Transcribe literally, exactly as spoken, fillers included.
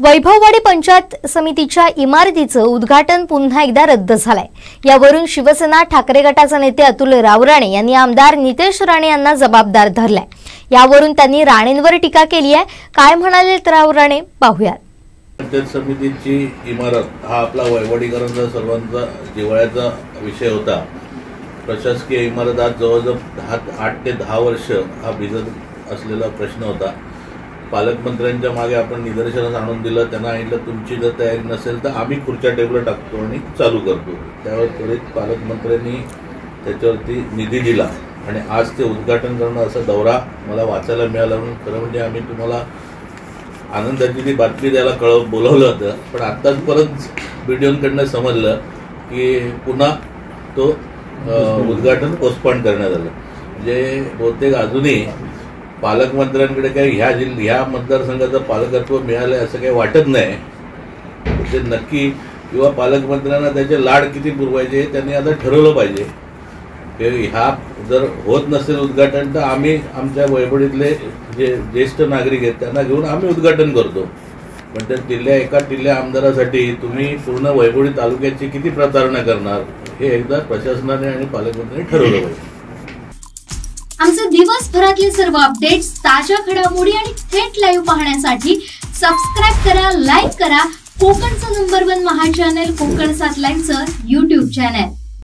वैभववाडी पंचायत समितीच्या इमारतीचं उद्घाटन पुन्हा एकदा रद्द झालंय। यावरून शिवसेना ठाकरे गटाचे नेते अतुल रावराणे यांनी आमदार नितेश राणे यांना जबाबदार धरलाय। यावरून त्यांनी राणेंवर टीका केली आहे। काय म्हणाले रावराणे पाहूयात। पंचायत समितीची इमारत हा आपला वैभववाडीकरांचा सर्वांचा जिव्हाळ्याचा विषय होता। प्रशासकीय इमारत आज जवळजवळ दहा आठ ते दहा वर्ष हा भिजत असलेला प्रश्न होता। पालकमंत्र्यांच्या मागे आपण निदर्शनास आणून दिलं, त्यांना सांगितलं तुमची जर तयारी नसेल तर आम्ही खुर्च्या टेबल टाकतो आणि चालू करतो। त्यावर त्वरित पालकमंत्र्यांनी त्याच्यावरती निधी दिला आणि आज ते उद्घाटन करणं असा दौरा मला वाचायला मिळाला। म्हणून खरं म्हणजे आम्ही तुम्हाला आनंदाची ती बातमी द्यायला कळव बोलवलं होतं, पण आत्ताच परत व्हिडिओकडनं समजलं की पुन्हा तो उद्घाटन पोस्टपोन करण्यात आलं। म्हणजे बहुतेक अजूनही पालकमंत्र्यांकडे काही ह्या जिल्ह्या ह्या मतदारसंघाचं पालकत्व मिळालं असं काही वाटत नाही। ते नक्की किंवा पालकमंत्र्यांना त्याचे लाड किती पुरवायचे त्यांनी आता ठरवलं पाहिजे। ह्या जर होत नसेल उद्घाटन तर आम्ही आमच्या वैभवडीतले जे ज्येष्ठ नागरिक आहेत त्यांना घेऊन आम्ही उद्घाटन करतो। पण त्या टिल्ल्या एका टिल्ल्या आमदारासाठी तुम्ही पूर्ण वैभवडी तालुक्याची किती प्रतारणा करणार हे एकदा प्रशासनाने आणि पालकमंत्र्यांनी ठरवलं पाहिजे। आमचे दिवसभरातले सर्व अपडेट्स, ताज्या घडामोडी आणि थेट लाईव्ह पाहण्यासाठी सबस्क्राइब करा, लाईक करा कोकणचं नंबर वन महा चॅनल कोकण सात लाईनचं यूट्यूब चॅनल।